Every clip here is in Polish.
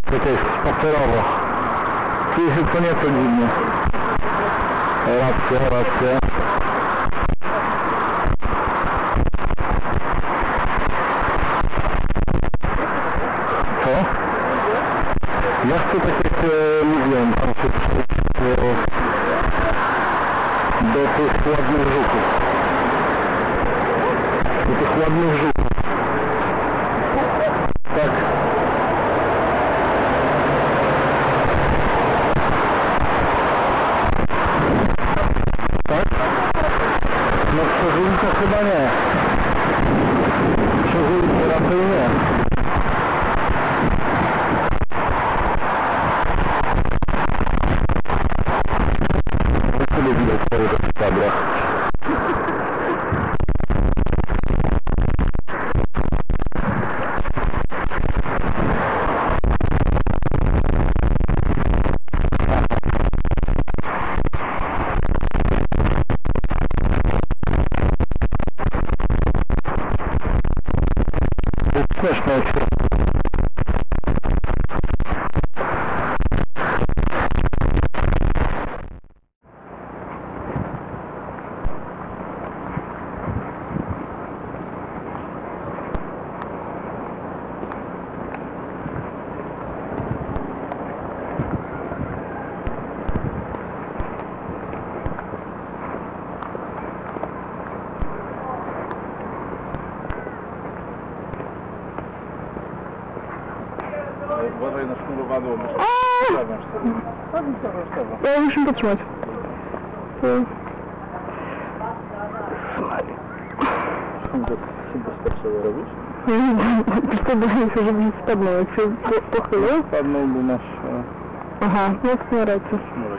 To jest spacerowo. Czuję się co nieco dziwnie. Racja. Co? Ja chcę tak jak mówiłem, tam się do tych ładnych żuków. Do tych ładnych żuków. Tak. Tak? No przez ulicę chyba nie. Przez ulicę raczej nie. Nie widać swojego kadra. Śmieszne jest. Uważaj na sznurowadło, bo zostawiasz sobie. Ja musimy potrzymać. Chyba starszego robisz? Tylko boję się, żeby spadnął, jak się pochylę. Spadnął, bo masz... Aha, no w ręce. Sznurek.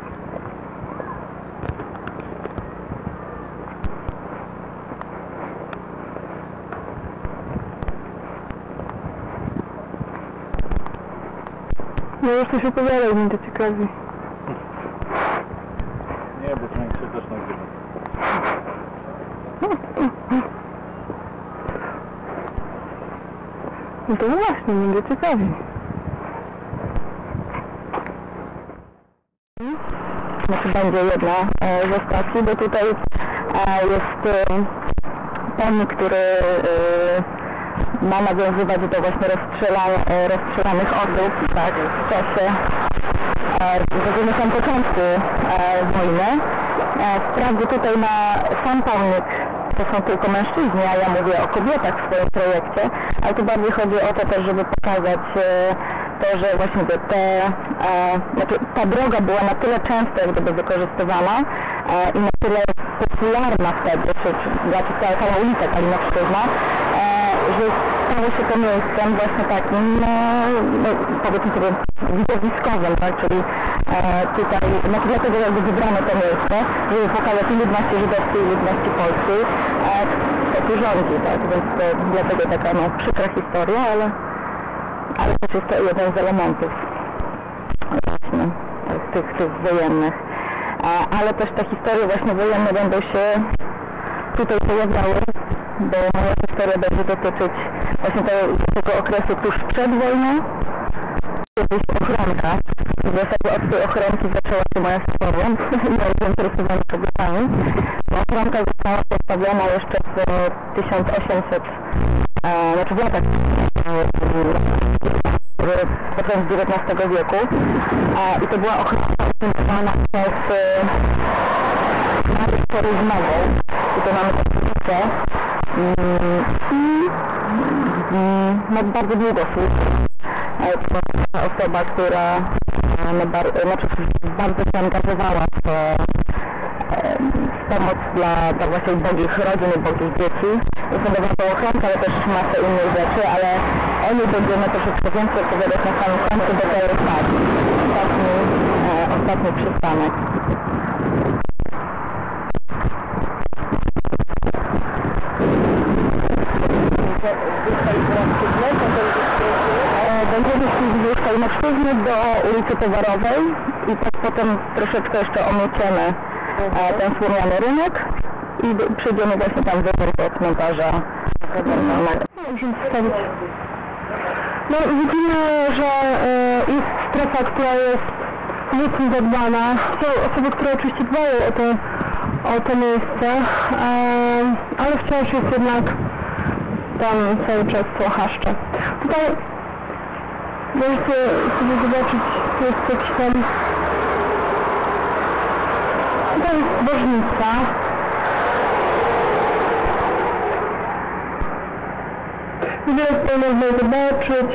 No już coś opowiadał, mi to ciekawi. Nie, bo to się też nagrywa. No to właśnie, będzie ciekawi. Znaczy będzie jedna ze stacji, bo tutaj jest pomnik, który ma nawiązywać do właśnie rozstrzelanych osób, tak, w czasie na samym początku wojny. Wprawdzie tutaj na sam pomnik to są tylko mężczyźni, a ja mówię o kobietach w swoim projekcie, ale tu bardziej chodzi o to też, żeby pokazać to, że właśnie ta droga była na tyle często jak gdyby wykorzystywana i na tyle popularna wtedy, znaczy cała ulica Kalinowszczyzna, że stało się to miejscem właśnie takim, no powiedzmy sobie, widowiskowym, tak, czyli tutaj, znaczy dlatego jakby wybrano to miejsce, żeby pokazać i ludności żydowskiej, i ludności polskiej, kto tu rządzi, tak, więc to dlatego taka no, przykra historia, ale też jest to jeden z elementów właśnie tych wojennych. Ale też te historie właśnie wojenne będą się tutaj pojawiały, bo moja historia będzie dotyczyć właśnie tego okresu tuż przed wojną. Kiedyś ochronka. W zasadzie od tej ochronki zaczęła się moja historia. Ja zainteresowana kobietami. Ochronka została postawiona jeszcze w 1800, znaczy w latach pod koniec XIX wieku. I to była ochronka organizowana przez Marię Koryzmową. I to mamy taką no, bardzo długo służy. To osoba, która bardzo się angażowała w pomoc dla właśnie ubogich rodzin, ubogich dzieci. Ufundowała tą ochronkę, ale też masę innych rzeczy, ale o niej będziemy troszeczkę więcej opowiadać na samym końcu, bo to jest tak, ostatni przystanek. Będziemy szli wzdłuż Kalinowszczyzny do ulicy Towarowej i tak potem troszeczkę jeszcze omyciemy ten słomiany rynek i przyjdziemy właśnie tam wyżej do cmentarza. Musimy wstawić No widzimy, że jest strefa, która jest mocno zadbana. Są osoby, które oczywiście dbają o to miejsce, ale wciąż jest jednak tam cały czas słuchaszcze. Tutaj możecie sobie zobaczyć, jest jakiś tam... Tutaj jest zbożnica. Wiele tutaj można zobaczyć,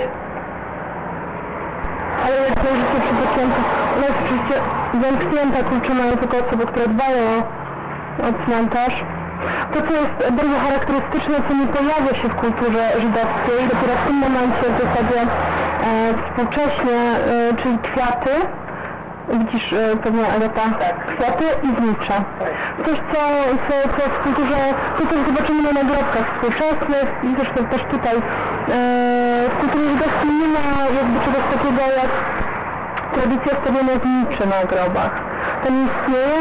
ale jak możecie przy początku, ona jest oczywiście zamknięta, klucze mają tylko osoby, które dbają o cmentarz. To, co jest bardzo charakterystyczne, co nie pojawia się w kulturze żydowskiej, dopiero w tym momencie w zasadzie współcześnie, czyli kwiaty. Widzisz pewnie, Agata, kwiaty i znicza. Coś, co w kulturze, to też zobaczymy na nagrobkach współczesnych i zresztą też tutaj. W kulturze żydowskiej nie ma jakby czegoś takiego jak tradycja stawiania zniczy na grobach. To nie istnieje.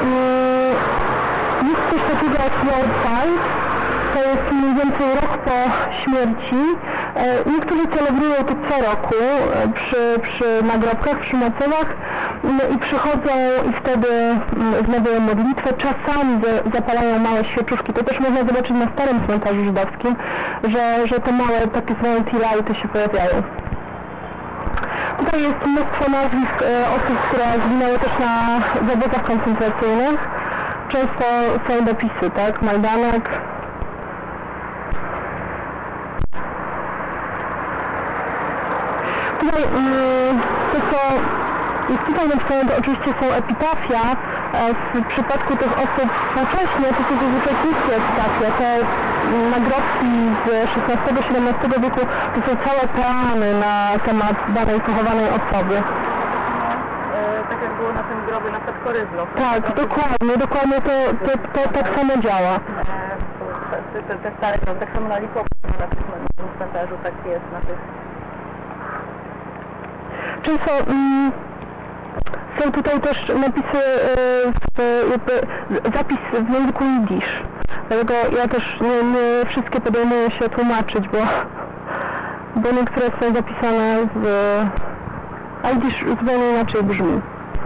Jest coś takiego jak Yahrzeit, to jest mniej więcej rok po śmierci. Niektórzy celebrują to co roku przy nagrobkach, przy mocowach i przychodzą i wtedy wznawiają modlitwę. Czasami zapalają małe świeczuszki. To też można zobaczyć na starym cmentarzu żydowskim, że te małe takie zwane tea-lighty się pojawiają. Tutaj jest mnóstwo nazwisk osób, które zginęły też na obozach koncentracyjnych. Często są dopisy, tak? Majdanek. Tutaj to, co jest tutaj napisane, to oczywiście są epitafia. W przypadku tych osób współcześnie to są zazwyczaj krótkie epitafia. Te nagrobki z XVI-XVII wieku to są całe plany na temat danej pochowanej osoby. Tak jak było na tym grobie na przykład Koryzno. Tak, dokładnie to tak samo działa. Te stare groby, tak samo na Lipowcu, na tym cmentarzu, tak jest na tych... Często są tutaj też napisy, zapis w języku jidysz. Dlatego ja też nie wszystkie podejmuję się tłumaczyć, bo niektóre są zapisane a jidysz zupełnie inaczej brzmi.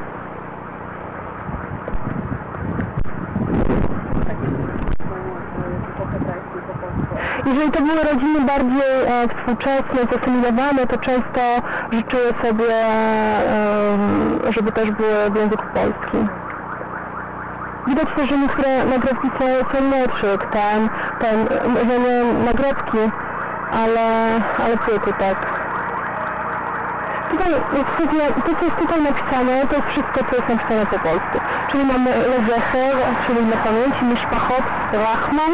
Jeżeli to były rodziny bardziej współczesne, zasymilowane, to często życzyły sobie, żeby też były w języku polskim. Widać też, że niektóre nagrobki są młodsze, jak że nie nagrobki, ale płyty, tak. Tutaj, to co jest tutaj napisane, to jest wszystko, co jest napisane po polsku. Czyli mamy lezecher, czyli na pamięci, mishpachot, rachman.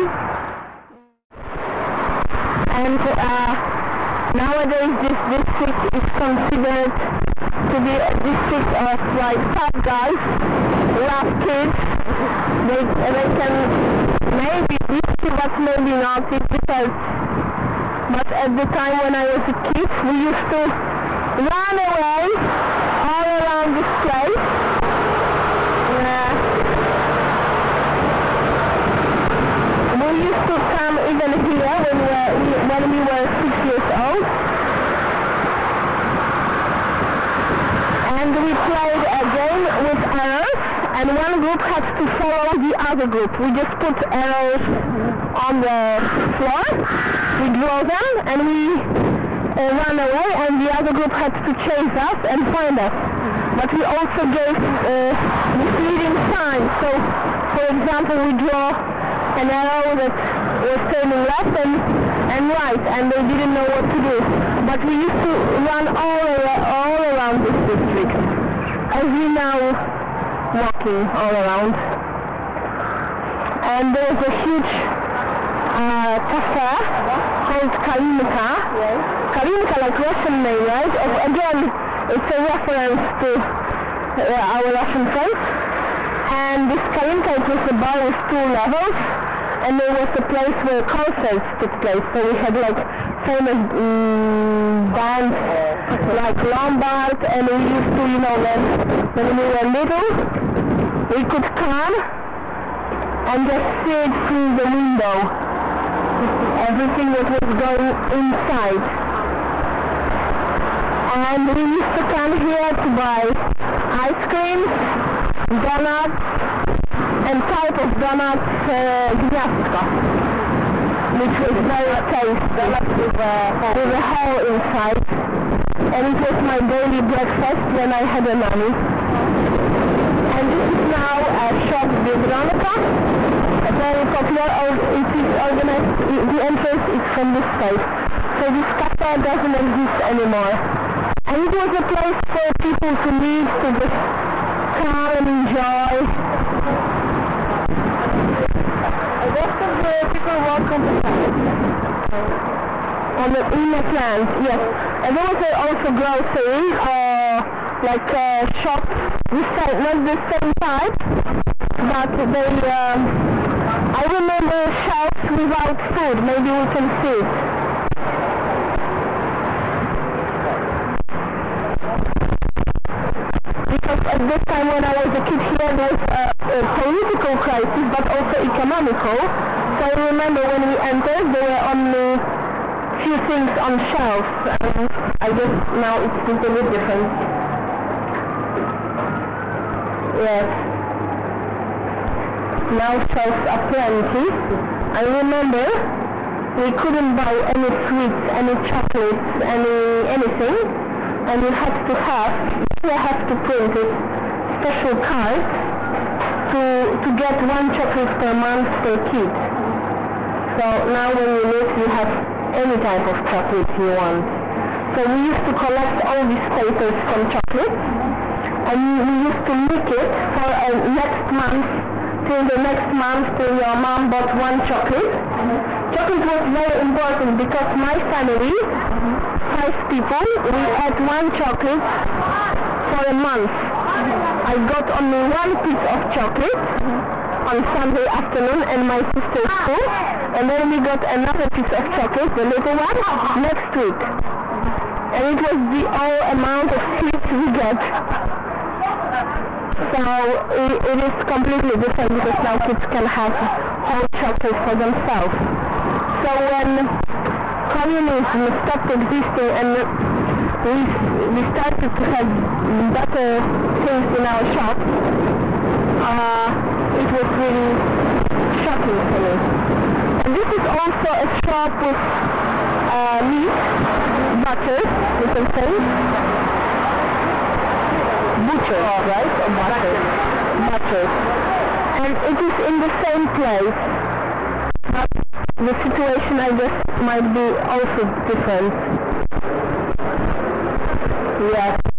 And nowadays this district is considered to be a district of like fat guys, rough kids. They can maybe reach to, but maybe not. It depends. But at the time when I was a kid, we used to run away all around this place. We used to come even here when we were 6 years old. And we played a game with arrows, and one group had to follow the other group. We just put arrows on the floor, we draw them, and we run away, and the other group had to chase us and find us. But we also gave misleading signs. So, for example, we draw an arrow that was turning left and right, and they didn't know what to do. But we used to run all around this district, as we now walking all around. And there was a huge cafe called Kalinka. Yes. Kalinka, like Russian name, right? Again, it's a reference to our Russian friends. And this Kalinka, it was a bar with 2 levels, and there was a place where concerts took place. So we had like famous bands like Lombard, and we used to, you know, when we were little, we could come and just see it through the window. Everything that was going inside. and we used to come here to buy ice creams, donuts, and type of donuts, gniazdko, which was very tasty, with a hole inside, and it was my daily breakfast when I had a nanny. And this is now a shop Biedronka, a very popular, it is organized, the entrance is from this side, so this cafe doesn't exist anymore. And it was a place for people to meet, to just come and enjoy. Most of the people work on the plant. In the plant, yes. And there was also grocery, like a shop, not the same type, but they, I remember shelves without food, maybe we can see it. Because at this time when I was a kid here there was a political crisis but also economical. So I remember when we entered there were only few things on shelves, and I guess now it's totally different. Yes. Now shelves are plenty. I remember we couldn't buy any sweets, any chocolates, anything, and we had to print it, special card to get one chocolate per month per kid. So now when you live you have any type of chocolate you want. So we used to collect all these papers from chocolates, and we used to make it for next month, till the next month till your mom bought one chocolate. Chocolate was very important because my family, 5 people, we had one chocolate for a month. I got only one piece of chocolate on Sunday afternoon and my sister's school, and then we got another piece of chocolate, the little one, next week. And it was the all amount of sweets we get. So it is completely different because now kids can have whole chocolate for themselves. So when communism stopped existing and we started to have better things in our shops, it was really shocking for me. And this is also a shop with meat, butter, you can say. Butcher, right? Or butter. And it is in the same place. But the situation, I guess, might be also different. Yes.